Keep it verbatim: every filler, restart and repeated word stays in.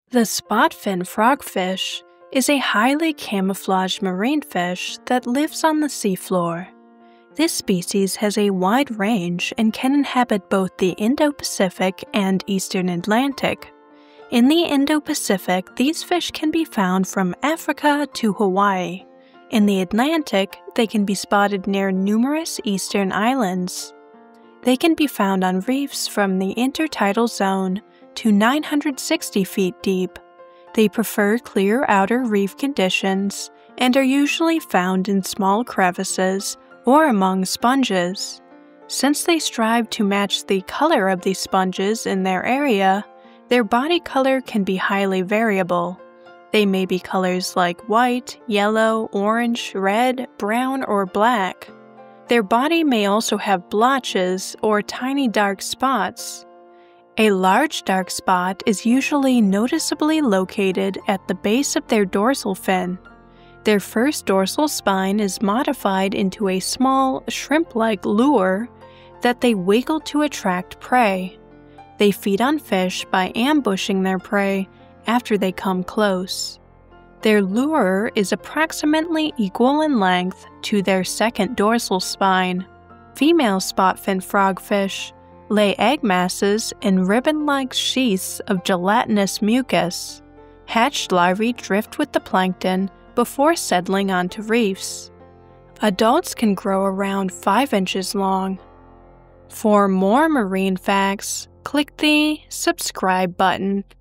The spotfin frogfish is a highly camouflaged marine fish that lives on the seafloor. This species has a wide range and can inhabit both the Indo-Pacific and Eastern Atlantic. In the Indo-Pacific, these fish can be found from Africa to Hawaii. In the Atlantic, they can be spotted near numerous eastern islands. They can be found on reefs from the intertidal zone to nine hundred sixty feet deep. They prefer clear outer reef conditions and are usually found in small crevices or among sponges. Since they strive to match the color of the sponges in their area, their body color can be highly variable. They may be colors like white, yellow, orange, red, brown, or black. Their body may also have blotches or tiny dark spots. A large dark spot is usually noticeably located at the base of their dorsal fin. Their first dorsal spine is modified into a small, shrimp-like lure that they wiggle to attract prey. They feed on fish by ambushing their prey after they come close. Their lure is approximately equal in length to their second dorsal spine. Female spotfin frogfish lay egg masses in ribbon-like sheaths of gelatinous mucus. Hatched larvae drift with the plankton before settling onto reefs. Adults can grow around five inches long. For more marine facts, click the subscribe button.